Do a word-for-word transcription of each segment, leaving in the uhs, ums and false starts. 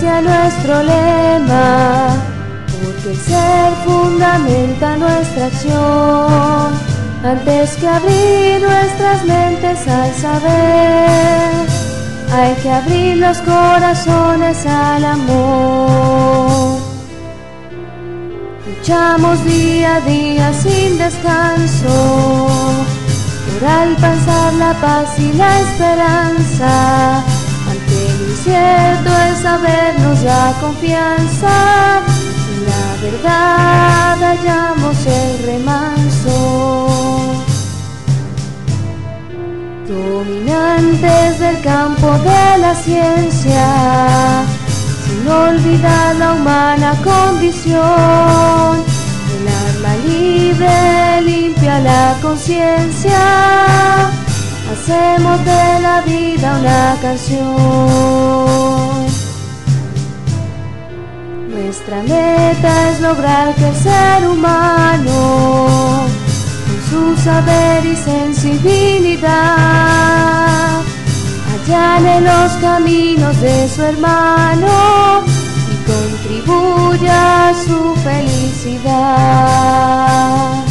ciencia nuestro lema, porque el ser fundamenta nuestra acción. Antes que abrir nuestras mentes al saber, hay que abrir los corazones al amor. Luchamos día a día sin descanso por alcanzar la paz y la esperanza. Ante lo incierto el saber nos da confianza. En la verdad hallamos el remanso. Dominantes del campo de la ciencia, sin olvidar la humana condición. El alma libre limpia la conciencia. Hacemos de la vida una canción. Nuestra meta es lograr que el ser humano, con su saber y sensibilidad, allane los caminos de su hermano y contribuya a su felicidad.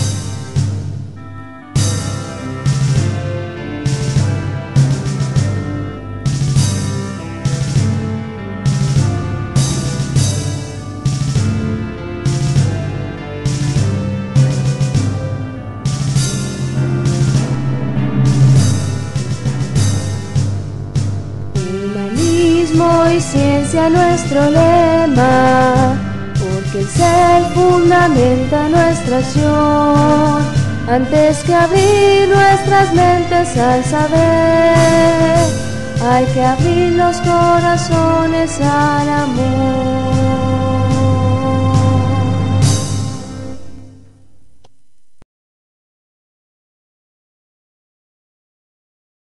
Y ciencia nuestro lema, porque el ser fundamenta nuestra acción. Antes que abrir nuestras mentes al saber, hay que abrir los corazones al amor.